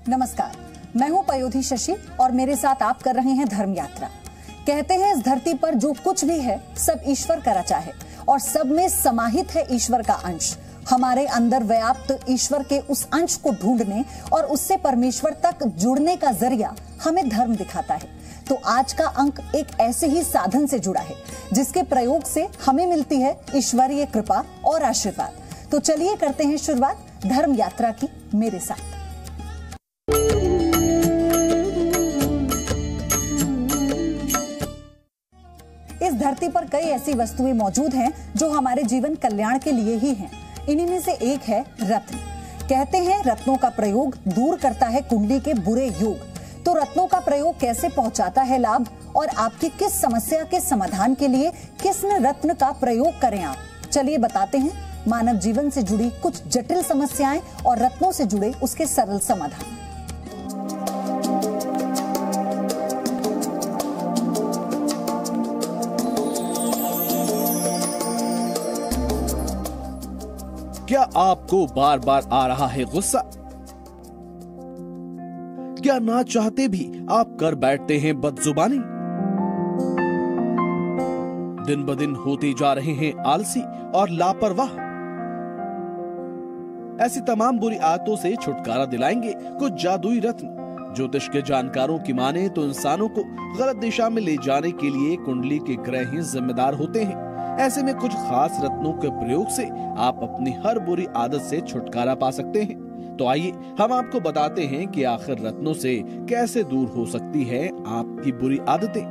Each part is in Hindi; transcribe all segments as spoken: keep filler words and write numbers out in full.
नमस्कार, मैं हूं पयोधी शशि और मेरे साथ आप कर रहे हैं धर्म यात्रा। कहते हैं इस धरती पर जो कुछ भी है सब ईश्वर का रचा है और सब में समाहित है ईश्वर का अंश। हमारे अंदर व्याप्त ईश्वर के उस अंश को ढूंढने और उससे परमेश्वर तक जुड़ने का जरिया हमें धर्म दिखाता है। तो आज का अंक एक ऐसे ही साधन से जुड़ा है जिसके प्रयोग से हमें मिलती है ईश्वरीय कृपा और आशीर्वाद। तो चलिए करते हैं शुरुआत धर्म यात्रा की मेरे साथ। इस धरती पर कई ऐसी वस्तुएं मौजूद हैं जो हमारे जीवन कल्याण के लिए ही हैं। इन्हीं में से एक है रत्न। कहते हैं रत्नों का प्रयोग दूर करता है कुंडली के बुरे योग। तो रत्नों का प्रयोग कैसे पहुंचाता है लाभ और आपकी किस समस्या के समाधान के लिए किस रत्न का प्रयोग करें आप, चलिए बताते हैं। मानव जीवन से जुड़ी कुछ जटिल समस्याएं और रत्नों से जुड़े उसके सरल समाधान। क्या आपको बार बार आ रहा है गुस्सा? क्या ना चाहते भी आप कर बैठते हैं बदजुबानी? दिन ब दिन होते जा रहे हैं आलसी और लापरवाह। ऐसी तमाम बुरी आदतों से छुटकारा दिलाएंगे कुछ जादुई रत्न। ज्योतिष के जानकारों की माने तो इंसानों को गलत दिशा में ले जाने के लिए कुंडली के ग्रह ही जिम्मेदार होते हैं। ऐसे में कुछ खास रत्नों के प्रयोग से आप अपनी हर बुरी आदत से छुटकारा पा सकते हैं। तो आइए हम आपको बताते हैं कि आखिर रत्नों से कैसे दूर हो सकती है आपकी बुरी आदतें।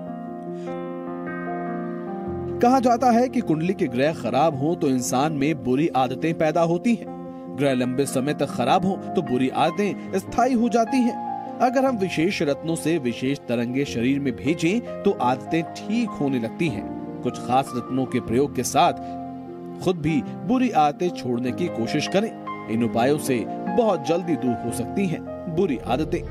कहा जाता है कि कुंडली के ग्रह खराब हो तो इंसान में बुरी आदतें पैदा होती हैं। ग्रह लंबे समय तक खराब हो तो बुरी आदतें स्थायी हो जाती हैं। अगर हम विशेष रत्नों से विशेष तरंगे शरीर में भेजें तो आदतें ठीक होने लगती हैं। कुछ खास रत्नों के प्रयोग के साथ खुद भी बुरी आदतें छोड़ने की कोशिश करें। इन उपायों से बहुत जल्दी दूर हो सकती हैं बुरी आदतें।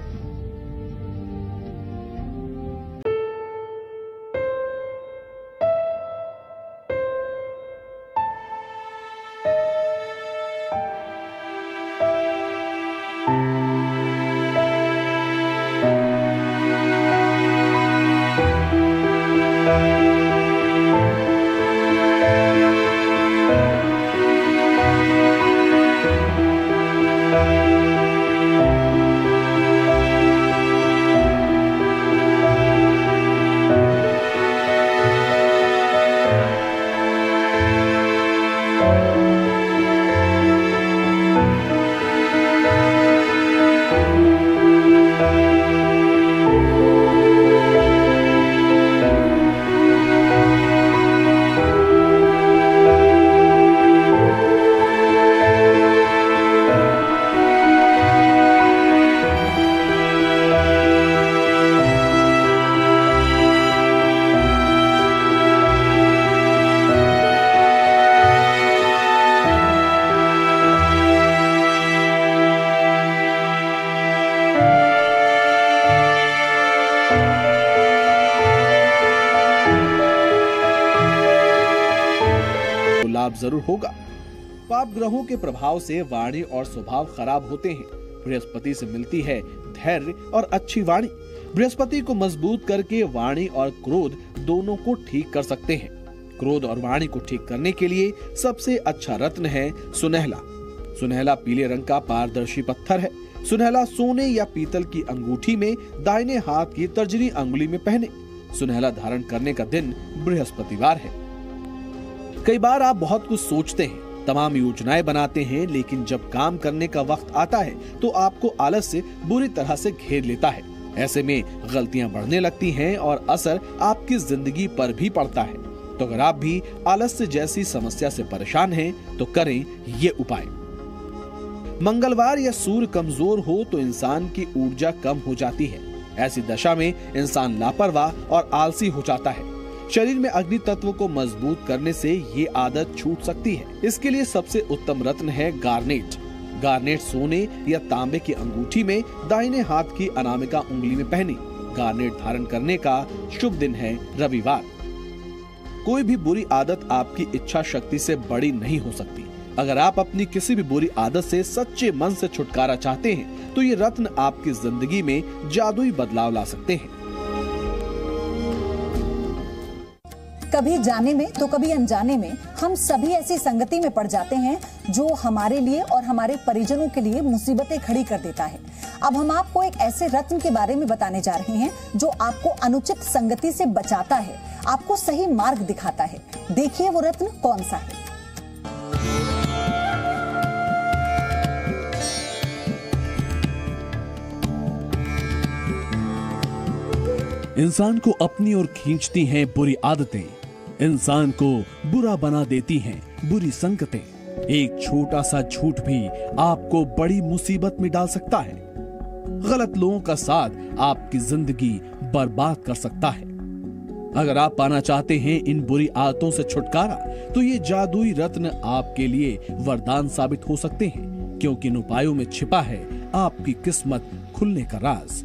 लाभ जरूर होगा। पाप ग्रहों के प्रभाव से वाणी और स्वभाव खराब होते हैं। बृहस्पति से मिलती है धैर्य और अच्छी वाणी। बृहस्पति को मजबूत करके वाणी और क्रोध दोनों को ठीक कर सकते हैं। क्रोध और वाणी को ठीक करने के लिए सबसे अच्छा रत्न है सुनहला। सुनहला पीले रंग का पारदर्शी पत्थर है। सुनहला सोने या पीतल की अंगूठी में दाहिने हाथ की तर्जनी अंगुली में पहने। सुनहला धारण करने का दिन बृहस्पतिवार है। कई बार आप बहुत कुछ सोचते हैं, तमाम योजनाएं बनाते हैं, लेकिन जब काम करने का वक्त आता है तो आपको आलस्य बुरी तरह से घेर लेता है। ऐसे में गलतियां बढ़ने लगती हैं और असर आपकी जिंदगी पर भी पड़ता है। तो अगर आप भी आलस्य जैसी समस्या से परेशान हैं तो करें ये उपाय। मंगलवार या सूर्य कमजोर हो तो इंसान की ऊर्जा कम हो जाती है। ऐसी दशा में इंसान लापरवाह और आलसी हो जाता है। शरीर में अग्नि तत्व को मजबूत करने से ये आदत छूट सकती है। इसके लिए सबसे उत्तम रत्न है गार्नेट। गार्नेट सोने या तांबे की अंगूठी में दाहिने हाथ की अनामिका उंगली में पहने। गार्नेट धारण करने का शुभ दिन है रविवार। कोई भी बुरी आदत आपकी इच्छा शक्ति से बड़ी नहीं हो सकती। अगर आप अपनी किसी भी बुरी आदत से सच्चे मन से छुटकारा चाहते हैं तो ये रत्न आपकी जिंदगी में जादुई बदलाव ला सकते हैं। कभी जाने में तो कभी अनजाने में हम सभी ऐसी संगति में पड़ जाते हैं जो हमारे लिए और हमारे परिजनों के लिए मुसीबतें खड़ी कर देता है। अब हम आपको एक ऐसे रत्न के बारे में बताने जा रहे हैं जो आपको अनुचित संगति से बचाता है, आपको सही मार्ग दिखाता है। देखिए वो रत्न कौन सा है। इंसान को अपनी ओर खींचती हैं बुरी आदतें, इंसान को बुरा बना देती हैं बुरी संगतें। एक छोटा सा झूठ भी आपको बड़ी मुसीबत में डाल सकता है। गलत लोगों का साथ आपकी जिंदगी बर्बाद कर सकता है। अगर आप पाना चाहते हैं इन बुरी आदतों से छुटकारा तो ये जादुई रत्न आपके लिए वरदान साबित हो सकते हैं, क्योंकि इन उपायों में छिपा है आपकी किस्मत खुलने का राज।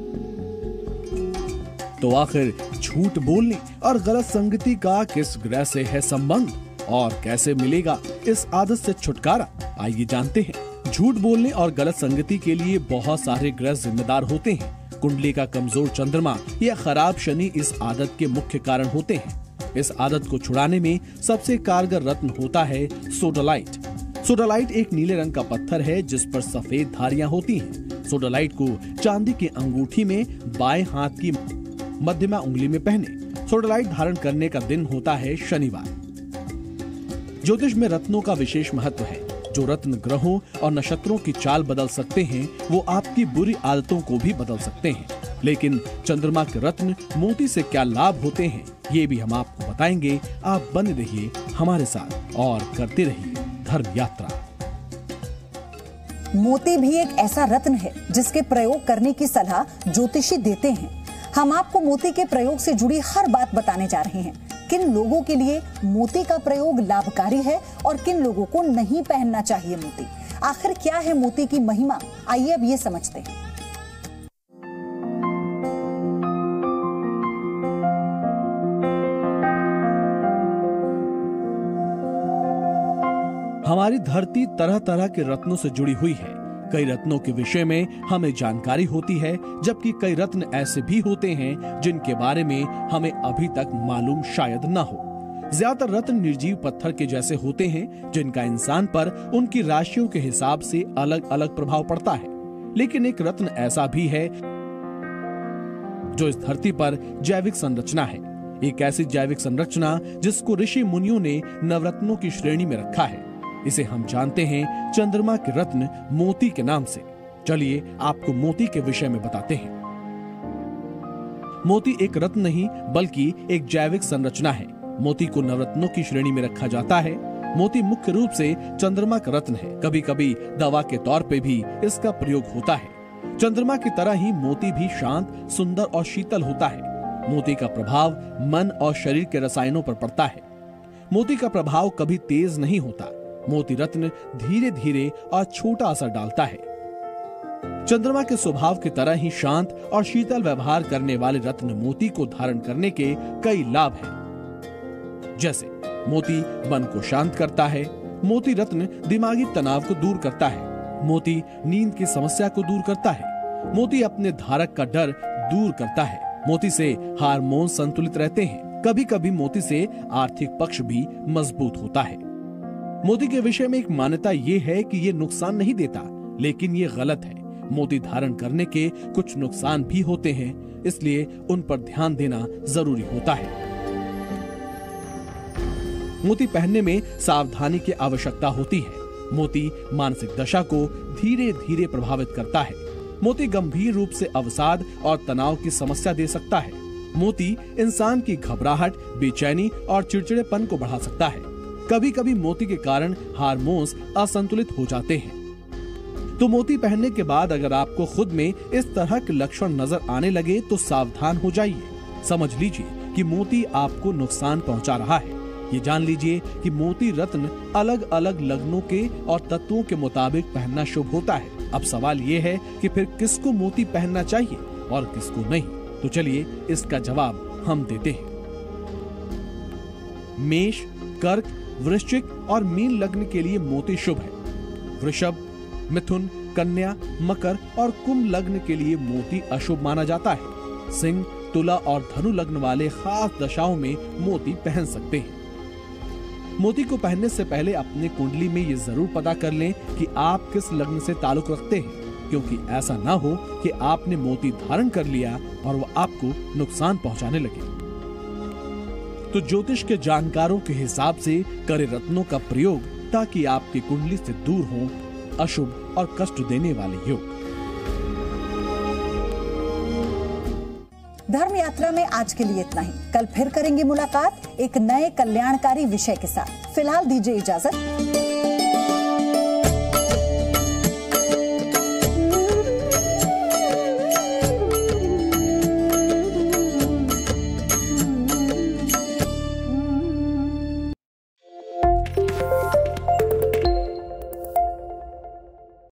तो आखिर झूठ बोलने और गलत संगति का किस ग्रह से है संबंध और कैसे मिलेगा इस आदत से छुटकारा, आइए जानते हैं। झूठ बोलने और गलत संगति के लिए बहुत सारे ग्रह जिम्मेदार होते हैं। कुंडली का कमजोर चंद्रमा या खराब शनि इस आदत के मुख्य कारण होते हैं। इस आदत को छुड़ाने में सबसे कारगर रत्न होता है सोडालाइट। सोडालाइट एक नीले रंग का पत्थर है जिस पर सफेद धारियां होती हैं। सोडालाइट को चांदी की अंगूठी में बाएं हाथ की मध्यमा उंगली में पहने। सोडालाइट धारण करने का दिन होता है शनिवार। ज्योतिष में रत्नों का विशेष महत्व है। जो रत्न ग्रहों और नक्षत्रों की चाल बदल सकते हैं वो आपकी बुरी आदतों को भी बदल सकते हैं। लेकिन चंद्रमा के रत्न मोती से क्या लाभ होते हैं ये भी हम आपको बताएंगे। आप बने रहिए हमारे साथ और करते रहिए धर्म यात्रा। मोती भी एक ऐसा रत्न है जिसके प्रयोग करने की सलाह ज्योतिषी देते हैं। हम आपको मोती के प्रयोग से जुड़ी हर बात बताने जा रहे हैं। किन लोगों के लिए मोती का प्रयोग लाभकारी है और किन लोगों को नहीं पहनना चाहिए मोती। आखिर क्या है मोती की महिमा, आइए अब ये समझते हैं। हमारी धरती तरह तरह के रत्नों से जुड़ी हुई है। कई रत्नों के विषय में हमें जानकारी होती है, जबकि कई रत्न ऐसे भी होते हैं जिनके बारे में हमें अभी तक मालूम शायद न हो। ज्यादातर रत्न निर्जीव पत्थर के जैसे होते हैं जिनका इंसान पर उनकी राशियों के हिसाब से अलग अलग प्रभाव पड़ता है। लेकिन एक रत्न ऐसा भी है जो इस धरती पर जैविक संरचना है। एक ऐसी जैविक संरचना जिसको ऋषि मुनियों ने नवरत्नों की श्रेणी में रखा है। इसे हम जानते हैं चंद्रमा के रत्न मोती के नाम से। चलिए आपको मोती के विषय में बताते हैं। मोती एक रत्न नहीं बल्कि एक जैविक संरचना है। मोती को नवरत्नों की श्रेणी में रखा जाता है। मोती मुख्य रूप से चंद्रमा का रत्न है। कभी कभी दवा के तौर पे भी इसका प्रयोग होता है। चंद्रमा की तरह ही मोती भी शांत, सुंदर और शीतल होता है। मोती का प्रभाव मन और शरीर के रसायनों पर पड़ता है। मोती का प्रभाव कभी तेज नहीं होता। मोती रत्न धीरे धीरे और छोटा असर डालता है। चंद्रमा के स्वभाव की तरह ही शांत और शीतल व्यवहार करने वाले रत्न मोती को धारण करने के कई लाभ हैं। जैसे मोती मन को शांत करता है। मोती रत्न दिमागी तनाव को दूर करता है। मोती नींद की समस्या को दूर करता है। मोती अपने धारक का डर दूर करता है। मोती से हार्मोन संतुलित रहते हैं। कभी कभी मोती से आर्थिक पक्ष भी मजबूत होता है। मोती के विषय में एक मान्यता ये है कि ये नुकसान नहीं देता, लेकिन ये गलत है। मोती धारण करने के कुछ नुकसान भी होते हैं, इसलिए उन पर ध्यान देना जरूरी होता है। मोती पहनने में सावधानी की आवश्यकता होती है। मोती मानसिक दशा को धीरे धीरे प्रभावित करता है। मोती गंभीर रूप से अवसाद और तनाव की समस्या दे सकता है। मोती इंसान की घबराहट, बेचैनी और चिड़चिड़ेपन को बढ़ा सकता है। कभी कभी मोती के कारण हार्मोन्स असंतुलित हो जाते हैं। तो मोती पहनने के बाद अगर आपको खुद में इस तरह के लक्षण नजर आने लगे तो सावधान हो जाइए। समझ लीजिए कि मोती आपको नुकसान पहुंचा रहा है। ये जान लीजिए कि मोती रत्न अलग अलग लग्नों के और तत्वों के मुताबिक पहनना शुभ होता है। अब सवाल ये है कि फिर किसको मोती पहनना चाहिए और किसको नहीं। तो चलिए इसका जवाब हम देते हैं। मेष, कर्क, वृश्चिक और मीन लग्न के लिए मोती शुभ है। वृषभ, मिथुन, कन्या, मकर और कुंभ लग्न के लिए मोती अशुभ माना जाता है। सिंह, तुला और धनु लग्न वाले खास दशाओं में मोती पहन सकते हैं। मोती को पहनने से पहले अपने कुंडली में ये जरूर पता कर लें कि आप किस लग्न से ताल्लुक रखते हैं, क्योंकि ऐसा ना हो कि आपने मोती धारण कर लिया और वो आपको नुकसान पहुंचाने लगे। तो ज्योतिष के जानकारों के हिसाब से करें रत्नों का प्रयोग, ताकि आपकी कुंडली से दूर हो अशुभ और कष्ट देने वाले योग। धर्म यात्रा में आज के लिए इतना ही। कल फिर करेंगे मुलाकात एक नए कल्याणकारी विषय के साथ। फिलहाल दीजिए इजाजत।